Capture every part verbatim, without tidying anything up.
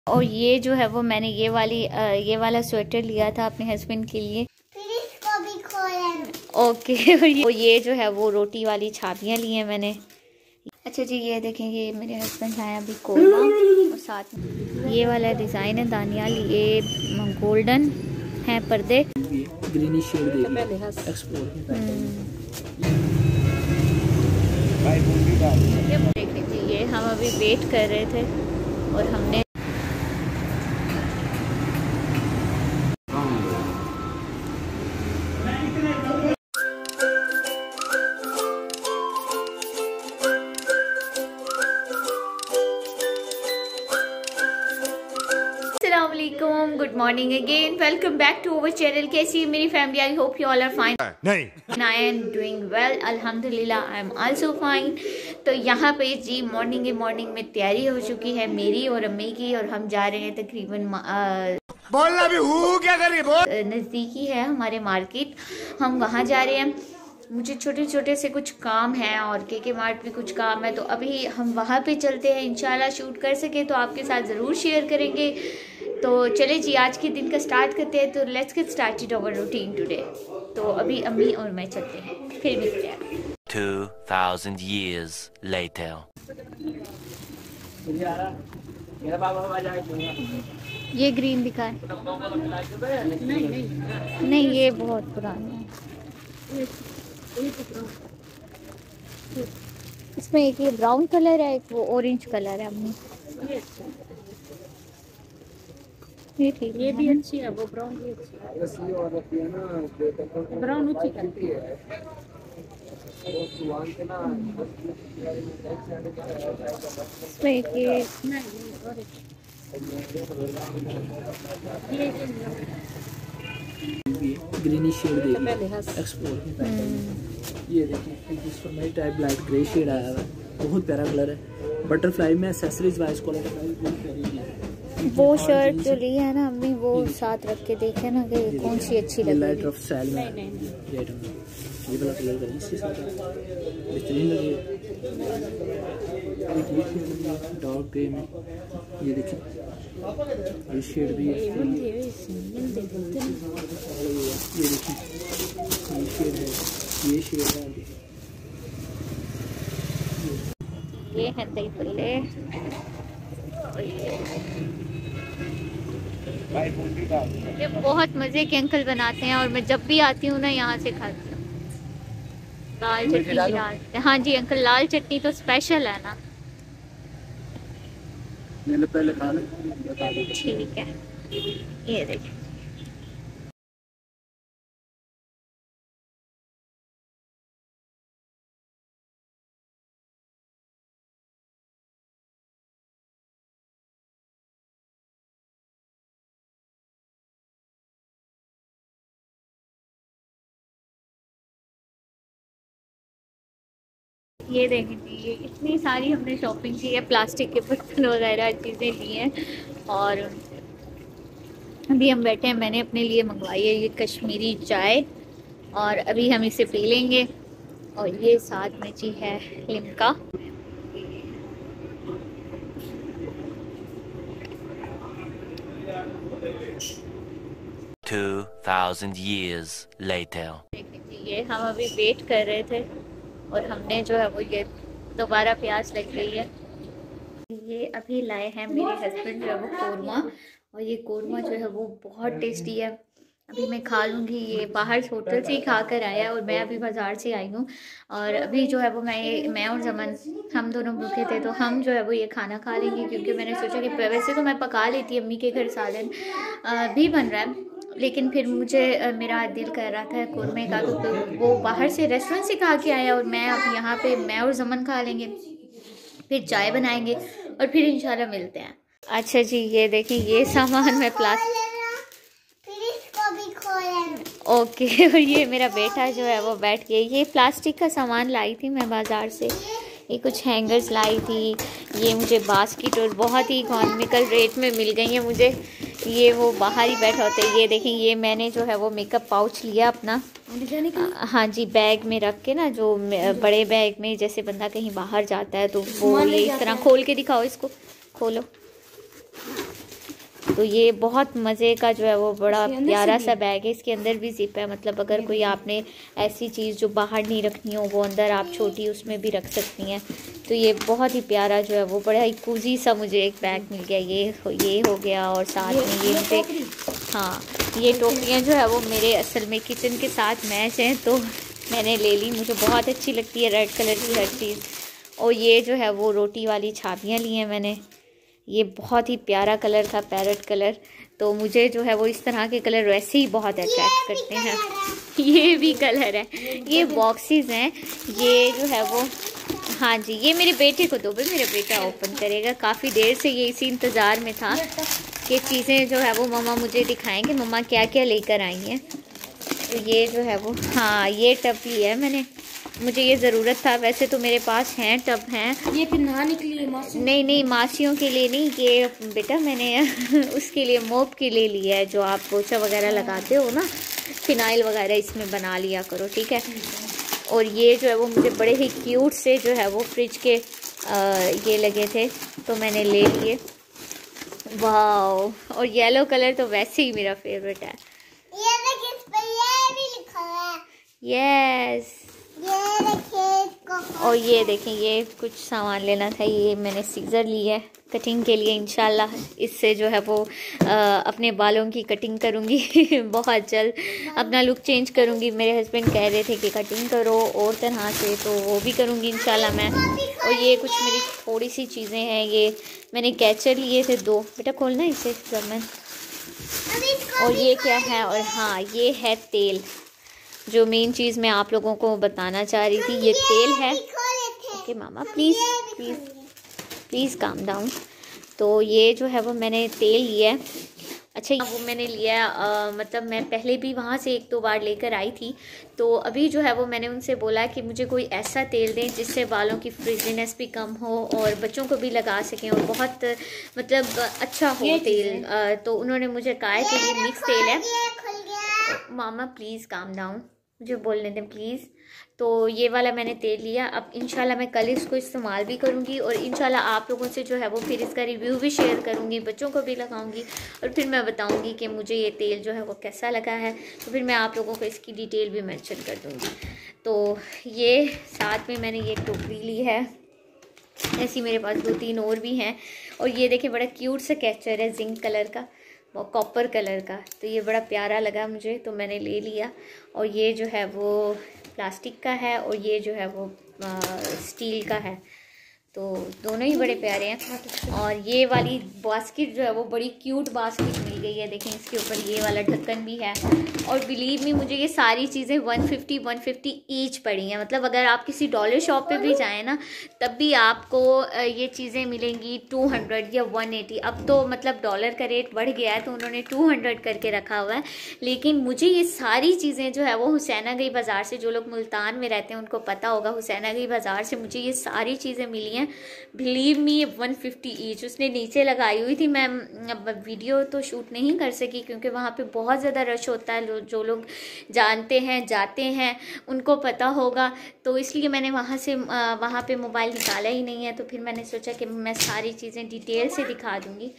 और ये जो है वो मैंने ये वाली आ, ये वाला स्वेटर लिया था अपने हस्बैंड के लिए। फिर इसको भी खोलें। ओके। और ये, ये जो है वो रोटी वाली छापियाँ ली हैं मैंने। अच्छा जी, ये देखें, ये मेरे हस्बैंड लाए अभी कोरमा, और साथ में ये वाला डिज़ाइन है दानियाल, ये गोल्डन है पर्दे, ग्रीनिश शेड देगी एक्सपोर्ट। देख लीजिए, हम अभी वेट कर रहे थे और हमने good morning again, welcome back to our channel. कैसी है मेरी family? I hope you all are fine. नहीं, आई एम डूइंग वेल, अल्हम्दुलिल्लाह, आई एम आल्सो फाइन। तो यहाँ पे जी मॉर्निंग ही मॉर्निंग में तैयारी हो चुकी है मेरी और अम्मी की, और हम जा रहे हैं तकरीबन बोलना भी हूँ क्या करिए, नज़दीकी है हमारे मार्केट, हम वहाँ जा रहे हैं। मुझे छोटे छोटे से कुछ काम हैं और के के मार्ट में कुछ काम है, तो अभी हम वहाँ पे चलते हैं। इंशाल्लाह शूट कर सके तो आपके साथ ज़रूर शेयर करेंगे। तो चले जी, आज के दिन का स्टार्ट करते हैं। तो let's get started our routine today. तो अभी अम्मी और मैं चलते हैं, फिर मिलते हैं। two thousand years later. ये ग्रीन दिखाए। नहीं नहीं नहीं, ये बहुत पुराना है। इसमें एक ये ब्राउन कलर है, एक वो ऑरेंज कलर है अम्मी। ये ठीक, ये भी अच्छी है, वो ब्राउन भी अच्छी है, ब्राउन अच्छी करती है। इसमें एक ये ग्रीनिश शेड देगी एक्सपोर्ट। ये देखिए, जिसमें मेरी टाइप लाइट ग्रे शेड आया हुआ है, बहुत प्यारा कलर है। बटरफ्लाई में एक्सेसरीज वाइज क्वालिटी। वो शर्ट जो ली है ना अम्मी, वो साथ रख के देखे ना कि कौन सी अच्छी लगी। लाइट ऑफ स्टाइल में ये ये वाला कलर करें, इसके साथ बेहतरीन लगे। एक ये शेड लगी है डार्क ग्रे में, ये देखिए, ये शेड भी है। ये देखिए, ये शेड है, ये शेड है। ये है दही पल्ले, ये बहुत मज़े के अंकल बनाते हैं और मैं जब भी आती हूँ ना यहाँ से खाती हूँ। लाल चटनी डालते हैं। हाँ जी अंकल, लाल चटनी तो स्पेशल है ना। पहले खाना ठीक है, ये देखिए। ये देखिए, ये इतनी सारी हमने शॉपिंग की है, प्लास्टिक के बर्तन वगैरह चीज़ें ली हैं। और अभी हम बैठे हैं, मैंने अपने लिए मंगवाई है ये कश्मीरी चाय, और अभी हम इसे पी लेंगे। और ये साथ में जी है Limca. Two thousand years later. ये हम अभी वेट कर रहे थे और हमने जो है वो ये दोबारा प्यास लग गई है। ये अभी लाए हैं मेरे हस्बैंड जो है वो कोरमा, और ये कोरमा जो है वो बहुत टेस्टी है। अभी मैं खा लूँगी। ये बाहर होटल से ही खा कर आया और मैं अभी बाज़ार से आई हूँ। और अभी जो है वो मैं ये मैं और जमन हम दोनों भूखे थे, तो हम जो है वो ये खाना खा लेंगे, क्योंकि मैंने सोचा कि वैसे तो मैं पका लेती, अम्मी के घर सालन भी बन रहा है, लेकिन फिर मुझे मेरा दिल कर रहा था कोरमे का, तो वो बाहर से रेस्टोरेंट से खा के आया और मैं अब यहाँ पे मैं और जमन खा लेंगे, फिर चाय बनाएंगे और फिर इंशाल्लाह मिलते हैं। अच्छा जी, ये देखिए, ये सामान मैं प्लास्टिक, ओके। और ये मेरा बेटा जो है वो बैठ गया। ये प्लास्टिक का सामान लाई थी मैं बाज़ार से, ये कुछ हैंगर्स लाई थी, ये मुझे बास्केट और बहुत ही इकोनॉमिकल रेट में मिल गई है मुझे। ये वो बाहर ही बैठा होता है। ये देखें, ये मैंने जो है वो मेकअप पाउच लिया अपना, हाँ जी, बैग में रख के ना, जो बड़े बैग में जैसे बंदा कहीं बाहर जाता है तो वो ये इस तरह खोल के दिखाओ, इसको खोलो। तो ये बहुत मज़े का जो है वो बड़ा प्यारा सा बैग है। इसके अंदर भी जिप है, मतलब अगर कोई आपने ऐसी चीज़ जो बाहर नहीं रखनी हो वो अंदर आप छोटी उसमें भी रख सकती हैं। तो ये बहुत ही प्यारा जो है वो बड़ा ही कूजी सा मुझे एक बैग मिल गया। ये हो, ये हो गया और साथ में ये मुझे, हाँ ये टोकरियाँ जो है वो मेरे असल में किचन के साथ मैच हैं तो मैंने ले ली। मुझे बहुत अच्छी लगती है रेड कलर की हर चीज़। और ये जो है वो रोटी वाली छाबियाँ ली हैं मैंने, ये बहुत ही प्यारा कलर था, पैरेट कलर। तो मुझे जो है वो इस तरह के कलर वैसे ही बहुत अट्रैक्ट करते हैं। ये भी कलर है, ये बॉक्सेस हैं, ये जो है वो, हाँ जी ये मेरे बेटे को दो भाई, मेरा बेटा ओपन करेगा। काफ़ी देर से ये इसी इंतज़ार में था कि चीज़ें जो है वो मम्मा मुझे दिखाएं कि मम्मा क्या क्या लेकर आई हैं। तो ये जो है वो, हाँ ये टब लिया है मैंने, मुझे ये ज़रूरत था। वैसे तो मेरे पास हैं टब हैं। ये फिर नहाने के लिए मासी? नहीं नहीं मासियों के लिए नहीं, ये बेटा मैंने उसके लिए मोप के लिए लिया है। जो आप पोछा वगैरह लगाते हो ना, फिनाइल वगैरह इसमें बना लिया करो, ठीक है। और ये जो है वो मुझे बड़े ही क्यूट से जो है वो फ्रिज के आ, ये लगे थे तो मैंने ले लिए। वाह, और येलो कलर तो वैसे ही मेरा फेवरेट है। ये देखिए इस पर ये भी लिखा है। यस, ये देखिए इसको। और ये देखें ये कुछ सामान लेना था, ये मैंने सीज़र लिया है कटिंग के लिए। इंशाल्लाह इससे जो है वो आ, अपने बालों की कटिंग करूँगी बहुत जल्द, अपना लुक चेंज करूँगी। मेरे हस्बैंड कह रहे थे कि कटिंग करो और तरह से, तो वो भी करूँगी इंशाल्लाह मैं। और ये कुछ मेरी थोड़ी सी चीज़ें हैं, ये मैंने कैचर लिए थे दो, बेटा खोलना इसे जमन। और ये क्या है, और हाँ ये है तेल, जो मेन चीज़ मैं आप लोगों को बताना चाह रही थी, ये तेल है। ओके मामा please please please calm down. तो ये जो है वो मैंने तेल लिया है। अच्छा वो मैंने लिया आ, मतलब मैं पहले भी वहाँ से एक दो बार लेकर आई थी, तो अभी जो है वो मैंने उनसे बोला कि मुझे कोई ऐसा तेल दें जिससे बालों की फ्रिजीनेस भी कम हो और बच्चों को भी लगा सकें और बहुत मतलब अच्छा हो तेल। आ, तो उन्होंने मुझे कहा है कि ये मिक्स तेल है। मामा प्लीज़ काम डाउन, मुझे बोलने दें प्लीज़। तो ये वाला मैंने तेल लिया। अब इंशाल्लाह मैं कल इसको इस्तेमाल भी करूँगी और इंशाल्लाह आप लोगों से जो है वो फिर इसका रिव्यू भी शेयर करूँगी, बच्चों को भी लगाऊंगी और फिर मैं बताऊँगी कि मुझे ये तेल जो है वो कैसा लगा है। तो फिर मैं आप लोगों को इसकी डिटेल भी मेंशन कर दूँगी। तो ये साथ में मैंने ये टोकरी ली है, ऐसी मेरे पास दो तीन और भी हैं। और ये देखिए बड़ा क्यूट सा कैचर है जिंक कलर का, वो कॉपर कलर का, तो ये बड़ा प्यारा लगा मुझे तो मैंने ले लिया। और ये जो है वो प्लास्टिक का है और ये जो है वो आ, स्टील का है, तो दोनों ही बड़े प्यारे हैं। और ये वाली बास्केट जो है वो बड़ी क्यूट बास्केट मिल गई है, देखें इसके ऊपर ये वाला ढक्कन भी है। और बिलीव मी मुझे ये सारी चीज़ें one fifty one fifty each पड़ी हैं। मतलब अगर आप किसी डॉलर शॉप पे भी जाएं ना तब भी आपको ये चीज़ें मिलेंगी टू हंड्रेड या वन एटी। अब तो मतलब डॉलर का रेट बढ़ गया है तो उन्होंने टू हंड्रेड करके रखा हुआ है, लेकिन मुझे ये सारी चीज़ें जो है वो हुसैनागई बाज़ार से, जो लोग मुल्तान में रहते हैं उनको पता होगा, हुसैनागई बाज़ार से मुझे ये सारी चीज़ें मिली हैं। Believe me one fifty each उसने नीचे लगाई हुई थी। मैं वीडियो तो शूट नहीं कर सकी क्योंकि वहाँ पे बहुत ज़्यादा रश होता है, जो लोग जानते हैं जाते हैं उनको पता होगा, तो इसलिए मैंने वहाँ से वहाँ पे मोबाइल निकाला ही नहीं है। तो फिर मैंने सोचा कि मैं सारी चीज़ें डिटेल से दिखा दूँगी।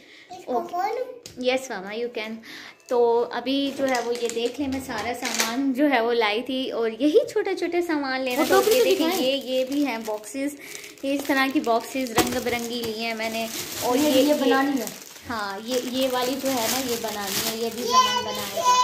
ओके यस मामा यू कैन। तो अभी जो है वो ये देख लें, मैं सारा सामान जो है वो लाई थी और यही छोटे छोटे सामान लेना था। ये देखें ये ये भी हैं बॉक्सेस, ये इस तरह की बॉक्सेस रंग बिरंगी ली हैं मैंने। और ये ये बनानी है, हाँ ये ये वाली जो है ना ये बनानी है, ये भी जमन बनाएगा।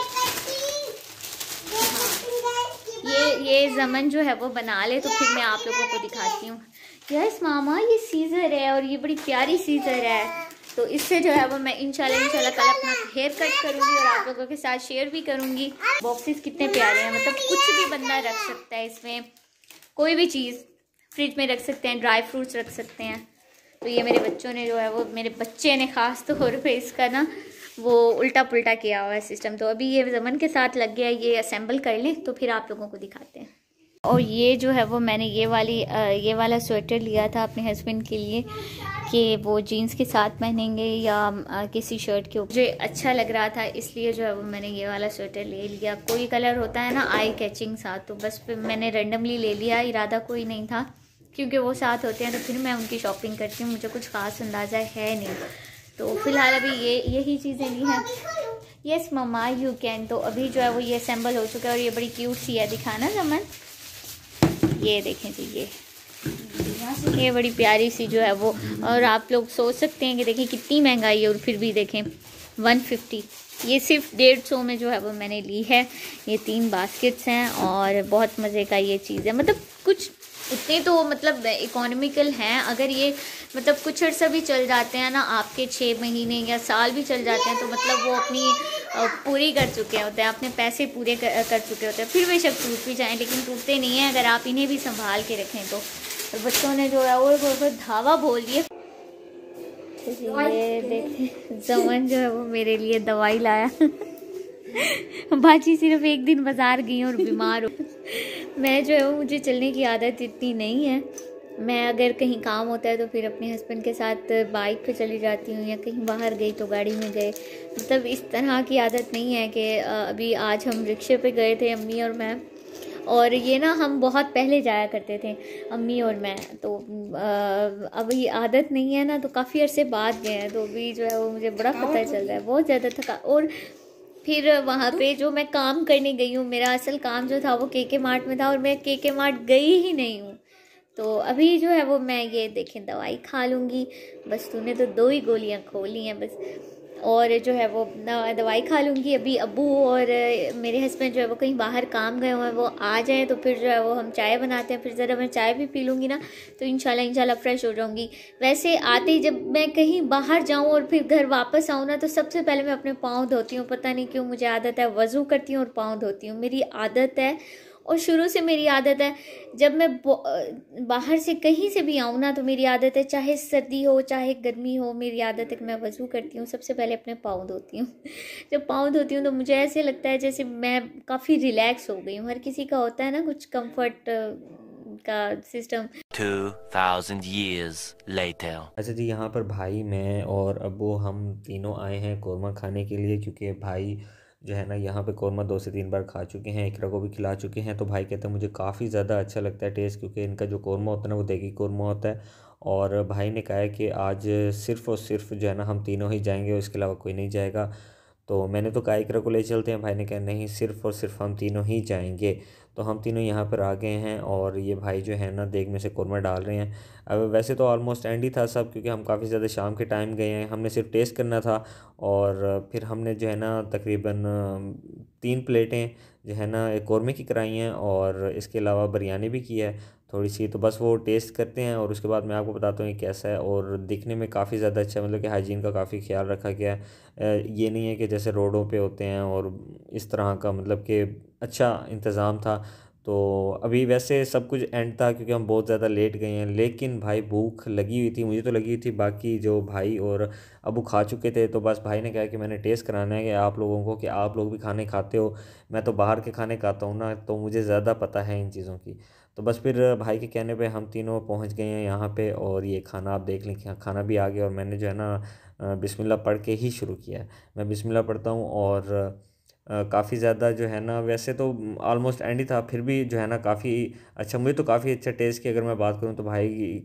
हाँ ये ये जमन जो है वो बना ले तो फिर मैं आप लोगों को दिखाती हूँ। यस मामा ये सीज़र है और ये बड़ी प्यारी सीज़र है, तो इससे जो है वो मैं इंशाल्लाह इंशाल्लाह कल अपना हेयर कट करूँगी और आप लोगों के साथ शेयर भी करूँगी। बॉक्सेस कितने प्यारे हैं, मतलब कुछ भी बंदा रख सकता है इसमें, कोई भी चीज़ फ्रिज में रख सकते हैं, ड्राई फ्रूट्स रख सकते हैं। तो ये मेरे बच्चों ने जो है वो, मेरे बच्चे ने ख़ास तौर पे इसका ना वो उल्टा पुल्टा किया हुआ है सिस्टम। तो अभी ये जमन के साथ लग गया, ये असेंबल कर लें तो फिर आप लोगों को दिखाते हैं। और ये जो है वो मैंने ये वाली ये वाला स्वेटर लिया था अपने हस्बैंड के लिए कि वो जीन्स के साथ पहनेंगे या किसी शर्ट के ऊपर, मुझे अच्छा लग रहा था इसलिए जो है वो मैंने ये वाला स्वेटर ले लिया। कोई कलर होता है ना आई कैचिंग साथ, तो बस मैंने रेंडमली ले लिया, इरादा कोई नहीं था क्योंकि वो साथ होते हैं तो फिर मैं उनकी शॉपिंग करती हूँ, मुझे कुछ ख़ास अंदाज़ा है नहीं। तो फिलहाल अभी ये यही चीज़ें ली हैं। यस मम्मा यू कैन। तो अभी जो है वो ये असेंबल हो चुका है और ये बड़ी क्यूट सी है, दिखाना जमन। ये देखें जी, ये ये बड़ी प्यारी सी जो है वो। और आप लोग सोच सकते हैं कि देखिए कितनी महंगाई है और फिर भी देखें वन फिफ्टी, ये सिर्फ डेढ़ सौ में जो है वो मैंने ली है। ये तीन बास्केट्स हैं और बहुत मज़े का ये चीज़ है। मतलब कुछ इतने तो मतलब इकोनॉमिकल हैं, अगर ये मतलब कुछ अर्सा भी चल जाते हैं ना, आपके छः महीने या साल भी चल जाते हैं, तो मतलब वो अपनी पूरी कर चुके होते हैं, अपने पैसे पूरे कर, कर चुके होते हैं। फिर बेशक टूट भी जाएँ लेकिन टूटते नहीं हैं अगर आप इन्हें भी संभाल के रखें तो। और बच्चों ने जो है वो धावा बोल दिए। ये देखें जमन जो है वो मेरे लिए दवाई लाया। बाजी सिर्फ एक दिन बाज़ार गई और बीमार हो। मैं जो है वो, मुझे चलने की आदत इतनी नहीं है। मैं अगर कहीं काम होता है तो फिर अपने हस्बैंड के साथ बाइक पे चली जाती हूँ, या कहीं बाहर गई तो गाड़ी में गए। मतलब इस तरह की आदत नहीं है कि अभी आज हम रिक्शे पे गए थे अम्मी और मैं, और ये ना हम बहुत पहले जाया करते थे अम्मी और मैं, तो अभी आदत नहीं है ना, तो काफ़ी अरसे बाद गए हैं। तो अभी जो है वो मुझे बड़ा पता चल रहा है, बहुत ज़्यादा थका। और फिर वहाँ पे जो मैं काम करने गई हूँ, मेरा असल काम जो था वो के के मार्ट में था और मैं के के मार्ट गई ही नहीं हूँ। तो अभी जो है वो मैं ये देखें दवाई खा लूँगी बस। तूने तो दो ही गोलियाँ खोली हैं बस, और जो है वो दवाई खा लूँगी। अभी अब्बू और मेरे हस्बैंड जो है वो कहीं बाहर काम गए हुए हैं, वो आ जाएँ तो फिर जो है वो हम चाय बनाते हैं। फिर ज़रा मैं चाय भी पी लूँगी ना, तो इंशाल्लाह इंशाल्लाह फ्रेश हो जाऊँगी। वैसे आते ही जब मैं कहीं बाहर जाऊँ और फिर घर वापस आऊँ ना, तो सबसे पहले मैं अपने पाँव धोती हूँ। पता नहीं क्यों मुझे आदत है, वज़ू करती हूँ और पाँव धोती हूँ, मेरी आदत है। और शुरू से मेरी आदत है, जब मैं बाहर से कहीं से भी आऊँ ना, तो मेरी आदत है, चाहे सर्दी हो चाहे गर्मी हो, मेरी आदत है कि मैं वज़ू करती हूँ, सबसे पहले अपने पाँव धोती हूँ। जब पाँव धोती हूँ तो मुझे ऐसे लगता है जैसे मैं काफ़ी रिलैक्स हो गई हूँ। हर किसी का होता है ना कुछ कंफर्ट का system. two thousand years later. अच्छा जी, यहाँ पर भाई, मैं और अब्बू हम तीनों आए हैं कौरमा खाने के लिए, क्योंकि भाई जो है ना यहाँ पे कौरमा दो से तीन बार खा चुके हैं, इकरा को भी खिला चुके हैं। तो भाई कहते हैं मुझे काफ़ी ज़्यादा अच्छा लगता है टेस्ट, क्योंकि इनका जो कौरमा होता है ना वो देगी कौरमा होता है। और भाई ने कहा है कि आज सिर्फ़ और सिर्फ जो है ना हम तीनों ही जाएंगे और इसके अलावा कोई नहीं जाएगा। तो मैंने तो कहा इकरा को ले चलते हैं, भाई ने कहा नहीं सिर्फ़ और सिर्फ हम तीनों ही जाएंगे। तो हम तीनों यहाँ पर आ गए हैं और ये भाई जो है ना देग में से कौरमा डाल रहे हैं। अब वैसे तो ऑलमोस्ट एंड ही था सब, क्योंकि हम काफ़ी ज़्यादा शाम के टाइम गए हैं, हमने सिर्फ टेस्ट करना था। और फिर हमने जो है ना तकरीबन तीन प्लेटें जो है ना एक कौरमे की कराई हैं, और इसके अलावा बिरयानी भी की है थोड़ी सी। तो बस वो टेस्ट करते हैं और उसके बाद मैं आपको बताता हूँ ये कैसा है। और दिखने में काफ़ी ज़्यादा अच्छा, मतलब कि हाइजीन का काफ़ी ख्याल रखा गया है। ये नहीं है कि जैसे रोडों पे होते हैं और इस तरह का, मतलब कि अच्छा इंतज़ाम था। तो अभी वैसे सब कुछ एंड था क्योंकि हम बहुत ज़्यादा लेट गए हैं, लेकिन भाई भूख लगी हुई थी, मुझे तो लगी हुई थी, बाकी जो भाई और अबू खा चुके थे। तो बस भाई ने कहा कि मैंने टेस्ट कराना है कि आप लोगों को, कि आप लोग भी खाने खाते हो। मैं तो बाहर के खाने खाता हूँ ना, तो मुझे ज़्यादा पता है इन चीज़ों की। तो बस फिर भाई के कहने पे हम तीनों पहुँच गए हैं यहाँ पे, और ये खाना आप देख लें कि खाना भी आ गया। और मैंने जो है ना बिस्मिल्लाह पढ़ के ही शुरू किया है। मैं बिस्मिल्लाह पढ़ता हूँ और काफ़ी ज़्यादा जो है ना, वैसे तो ऑलमोस्ट एंड ही था, फिर भी जो है ना काफ़ी अच्छा, मुझे तो काफ़ी अच्छा टेस्ट की अगर मैं बात करूँ तो भाई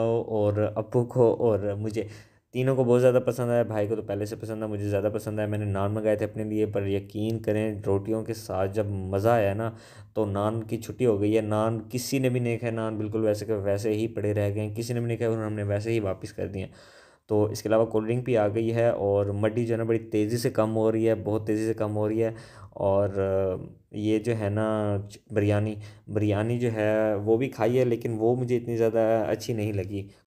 और अप्पू को और मुझे तीनों को बहुत ज़्यादा पसंद आया। भाई को तो पहले से पसंद है, मुझे ज़्यादा पसंद आया। मैंने नान मंगाए थे अपने लिए, पर यकीन करें रोटियों के साथ जब मज़ा आया ना, तो नान की छुट्टी हो गई है। नान किसी ने भी नहीं खाया, नान बिल्कुल वैसे के वैसे ही पड़े रह गए हैं, किसी ने भी नहीं खाया, उन्होंने हमने वैसे ही वापस कर दिए। तो इसके अलावा कोल्ड ड्रिंक भी आ गई है, और मड्डी जो है ना बड़ी तेज़ी से कम हो रही है, बहुत तेज़ी से कम हो रही है। और ये जो है ना बिरयानी बिरयानी जो है वो भी खाई है, लेकिन वो मुझे इतनी ज़्यादा अच्छी नहीं लगी।